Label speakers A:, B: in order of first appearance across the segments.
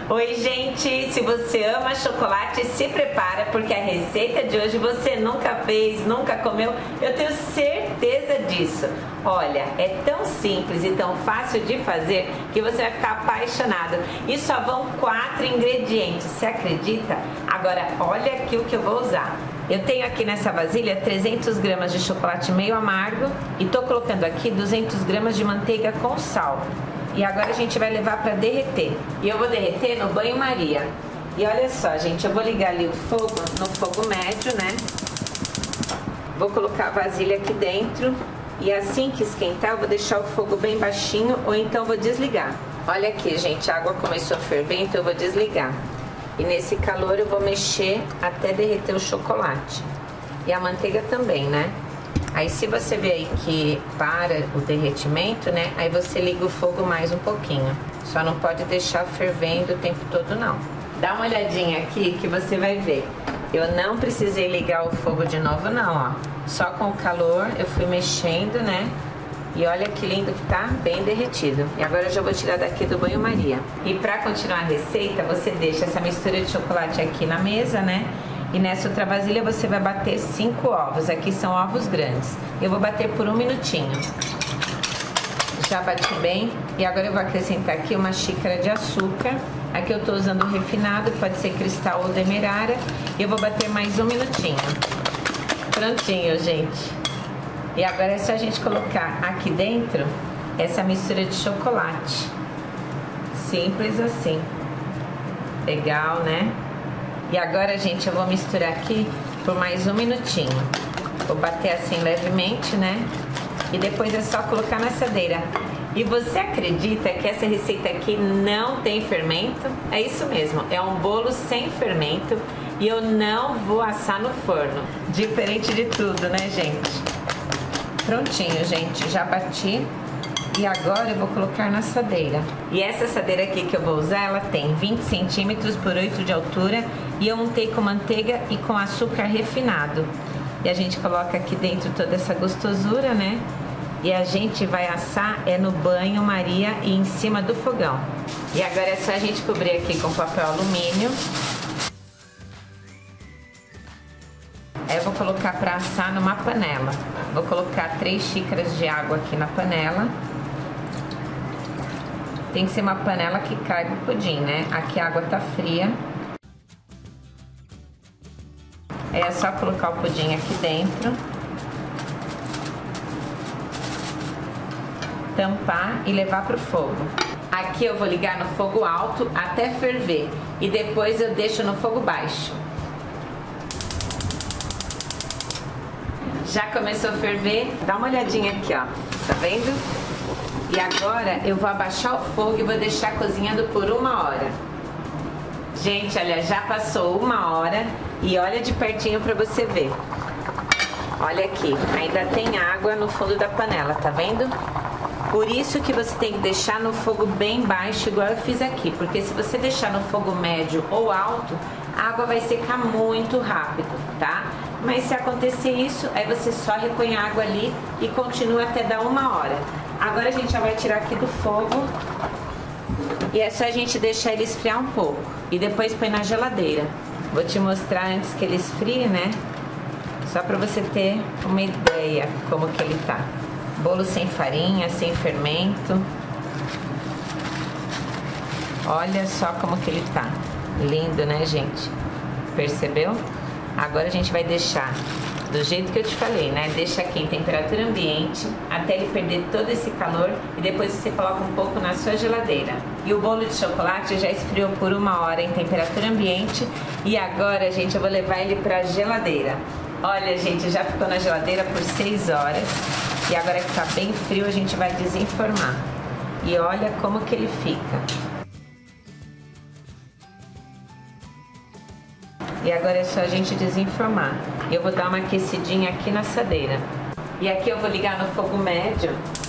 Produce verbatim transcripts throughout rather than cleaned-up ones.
A: Oi gente, se você ama chocolate, se prepara porque a receita de hoje você nunca fez, nunca comeu, eu tenho certeza disso. Olha, é tão simples e tão fácil de fazer que você vai ficar apaixonado. E só vão quatro ingredientes, você acredita? Agora olha aqui o que eu vou usar. Eu tenho aqui nessa vasilha trezentas gramas de chocolate meio amargo e tô colocando aqui duzentas gramas de manteiga com sal. E agora a gente vai levar para derreter. E eu vou derreter no banho-maria. E olha só, gente, eu vou ligar ali o fogo no fogo médio, né? Vou colocar a vasilha aqui dentro. E assim que esquentar, eu vou deixar o fogo bem baixinho ou então vou desligar. Olha aqui, gente, a água começou a ferver, então eu vou desligar. E nesse calor eu vou mexer até derreter o chocolate. E a manteiga também, né? Aí se você vê aí que para o derretimento, né? Aí você liga o fogo mais um pouquinho. Só não pode deixar fervendo o tempo todo, não. Dá uma olhadinha aqui que você vai ver. Eu não precisei ligar o fogo de novo, não, ó. Só com o calor eu fui mexendo, né? E olha que lindo que tá, bem derretido. E agora eu já vou tirar daqui do banho-maria. E pra continuar a receita, você deixa essa mistura de chocolate aqui na mesa, né? E nessa outra vasilha você vai bater cinco ovos. Aqui são ovos grandes. Eu vou bater por um minutinho. Já bati bem. E agora eu vou acrescentar aqui uma xícara de açúcar. Aqui eu tô usando refinado, pode ser cristal ou demerara. E eu vou bater mais um minutinho. Prontinho, gente. E agora é só a gente colocar aqui dentro essa mistura de chocolate. Simples assim. Legal, né? E agora, gente, eu vou misturar aqui por mais um minutinho. Vou bater assim levemente, né? E depois é só colocar na assadeira. E você acredita que essa receita aqui não tem fermento? É isso mesmo, é um bolo sem fermento. E eu não vou assar no forno. Diferente de tudo, né, gente? Prontinho, gente, já bati. E agora eu vou colocar na assadeira. E essa assadeira aqui que eu vou usar, ela tem vinte centímetros por oito de altura. E eu untei com manteiga e com açúcar refinado. E a gente coloca aqui dentro toda essa gostosura, né? E a gente vai assar é no banho-maria e em cima do fogão. E agora é só a gente cobrir aqui com papel alumínio. Aí eu vou colocar para assar numa panela. Vou colocar três xícaras de água aqui na panela. Tem que ser uma panela que caiba o pudim, né? Aqui a água tá fria. Aí é só colocar o pudim aqui dentro. Tampar e levar pro fogo. Aqui eu vou ligar no fogo alto até ferver. E depois eu deixo no fogo baixo. Já começou a ferver, dá uma olhadinha aqui, ó, tá vendo? E agora eu vou abaixar o fogo e vou deixar cozinhando por uma hora. Gente, olha, já passou uma hora e olha de pertinho pra você ver. Olha aqui, ainda tem água no fundo da panela, tá vendo? Por isso que você tem que deixar no fogo bem baixo, igual eu fiz aqui, porque se você deixar no fogo médio ou alto, a água vai secar muito rápido, tá? Mas se acontecer isso, aí você só repõe a água ali e continua até dar uma hora. Agora a gente já vai tirar aqui do fogo e é só a gente deixar ele esfriar um pouco e depois põe na geladeira. Vou te mostrar antes que ele esfrie, né? Só pra você ter uma ideia como que ele tá. Bolo sem farinha, sem fermento. Olha só como que ele tá. Lindo, né, gente? Percebeu? Agora a gente vai deixar do jeito que eu te falei, né? Deixa aqui em temperatura ambiente até ele perder todo esse calor e depois você coloca um pouco na sua geladeira. E o bolo de chocolate já esfriou por uma hora em temperatura ambiente e agora, gente, eu vou levar ele pra geladeira. Olha, gente, já ficou na geladeira por seis horas e agora que tá bem frio a gente vai desenformar. E olha como que ele fica. E agora é só a gente desenformar. Eu vou dar uma aquecidinha aqui na assadeira. E aqui eu vou ligar no fogo médio.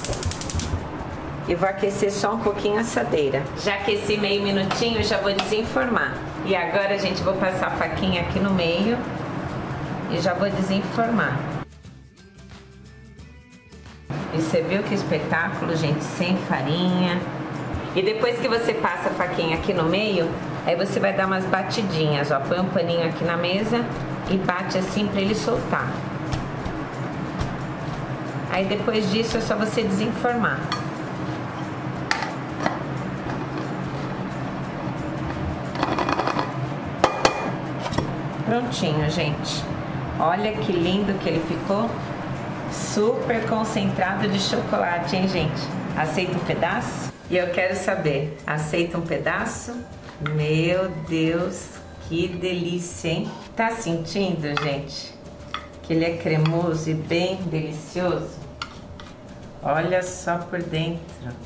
A: E vou aquecer só um pouquinho a assadeira. Já aqueci meio minutinho, já vou desenformar. E agora, gente, vou passar a faquinha aqui no meio. E já vou desenformar. E você viu que espetáculo, gente? Sem farinha. E depois que você passa a faquinha aqui no meio, aí você vai dar umas batidinhas, ó. Põe um paninho aqui na mesa e bate assim pra ele soltar. Aí depois disso é só você desenformar. Prontinho, gente. Olha que lindo que ele ficou. Super concentrado de chocolate, hein, gente? Aceita um pedaço? E eu quero saber, aceita um pedaço? Meu Deus, que delícia, hein? Tá sentindo, gente? Que ele é cremoso e bem delicioso? Olha só por dentro.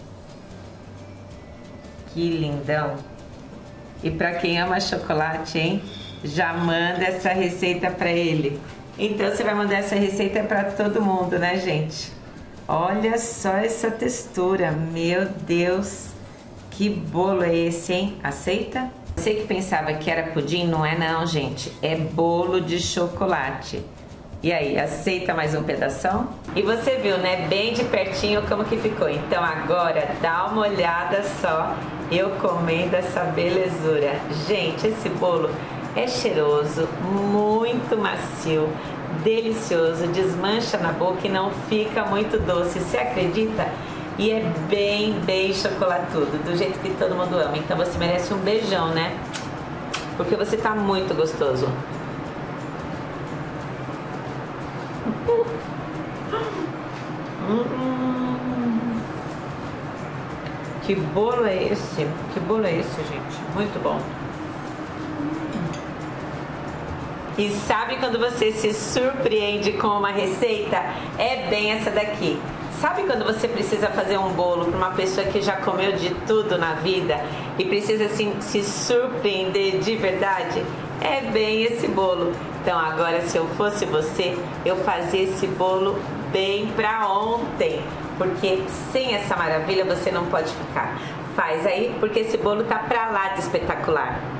A: Que lindão. E pra quem ama chocolate, hein? Já manda essa receita pra ele. Então você vai mandar essa receita pra todo mundo, né, gente? Olha só essa textura. Meu Deus, que bolo é esse, hein? Aceita? Você que pensava que era pudim, não é não, gente. É bolo de chocolate. E aí, aceita mais um pedação? E você viu, né, bem de pertinho como que ficou. Então agora dá uma olhada só eu comendo essa belezura. Gente, esse bolo é cheiroso, muito macio, delicioso, desmancha na boca e não fica muito doce, você acredita? E é bem, bem chocolatudo, do jeito que todo mundo ama. Então você merece um beijão, né? Porque você tá muito gostoso. Hum. Que bolo é esse? Que bolo é esse, gente? Muito bom. E sabe quando você se surpreende com uma receita? É bem essa daqui. Sabe quando você precisa fazer um bolo para uma pessoa que já comeu de tudo na vida e precisa assim, se surpreender de verdade? É bem esse bolo. Então agora, se eu fosse você, eu fazia esse bolo bem para ontem, porque sem essa maravilha você não pode ficar. Faz aí, porque esse bolo tá pra lá de espetacular.